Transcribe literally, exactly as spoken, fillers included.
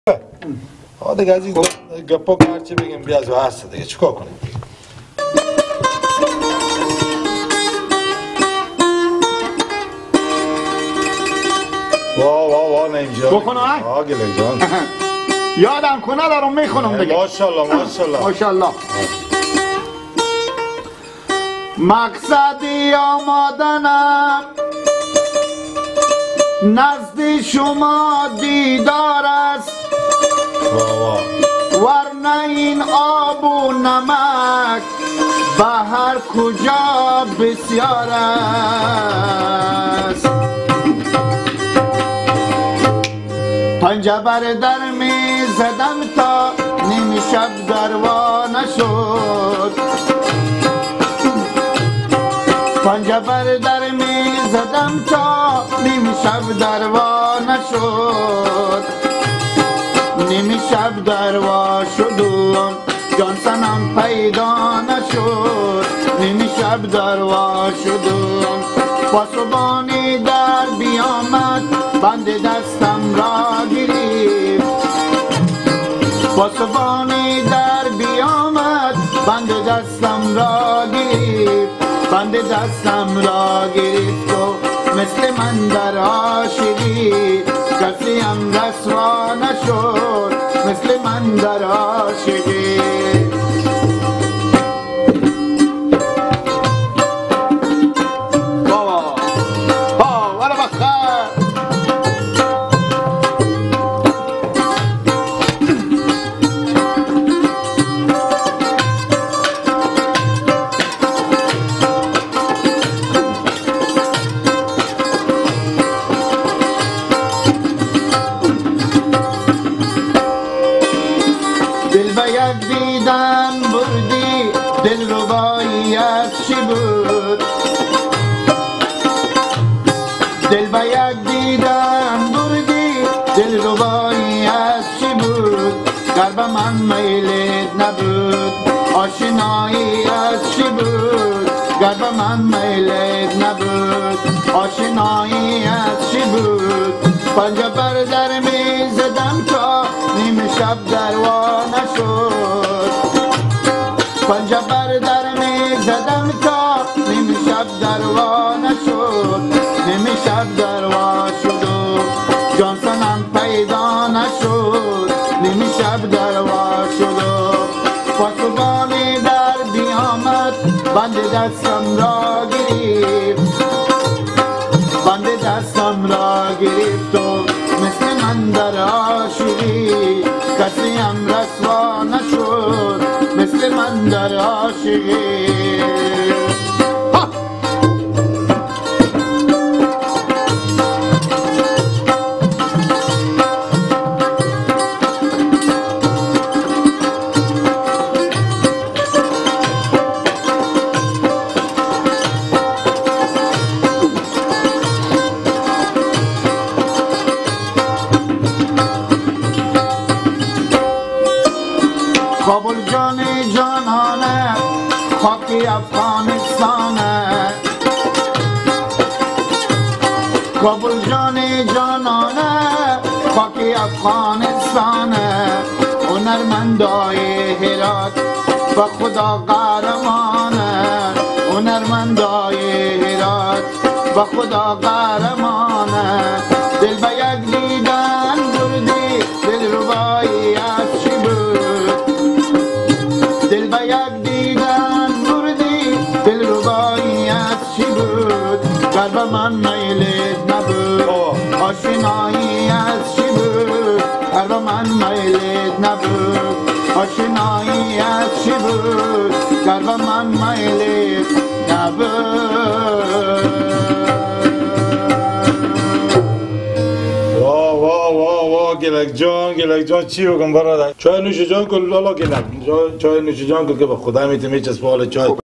آه دیگه از این گپا که هرچی بگیم بیاز و هست دیگه چیکار کنیم؟ واه واه واه نینجا بخونم؟ آه گله جان یادم کنه دارم میخونم دیگه. ماشاءالله ماشاءالله ماشاءالله. مقصدی آمدنم نزد شما دیدار است، ورنه این آب و نمک به هر کجا بسیار است. پنجه بر در می زدم تا نیم شب دروا نشد، پنجه بر در می زدم تا نیم شب دروا نشد، نیم شب دروا شد و جان سنم پیدا نشد، نیم شب دروا شد و پاسبانی در بیامد بند دستم را گرفت، پاسبانی در بیامد بند دستم را گرفت، بند دستم را گرفت و مثل من در عاشقی کسی هم رسوا نشد، مثل من در عاشقی. دیدن بردی دل ربایی از چی بود، دل به یک دیدن بردی دل ربایی از چی بود، گر به من میلت نبود آشنایی از چی بود، گر به من میلت نبود آشنایی از چی بود. پنجه بر در می زدم تا نیم شب دروا نشد، پنجه بر در می زدم تا نیم شب دروا نشد، نیم شب دروا شد و جان سنم پیدا نشد، نیم شب دروا شد و پاسبانی در بیامد بند دستم را گرفت، بند دستم را گرفت و مثل من در عاشقی کسی هم رسوا نشد، مثل من در عاشقی. کابل جان جانانه خاکی افغانستانه، کابل جان جانانه خاکی افغانستانه، هنرمندای هرات و خدا قهرمانه، هنرمندای هرات و خدا قهرمانه. دل به یک دیدن بردی دل ربایی از چی بود، دل به یک دیدن بردی دل ربایی از چی بود، گر به من میلت نبود آشنایی از چی بود، گر به من میلت نبود آشنایی از چی بود، گر به من میلت نبود. گلک جان گلک جان چی بگم برادر؟ چای نوش جان کن لالا گلک چای نوش جان کن که به خدا میتونی چسب حال چای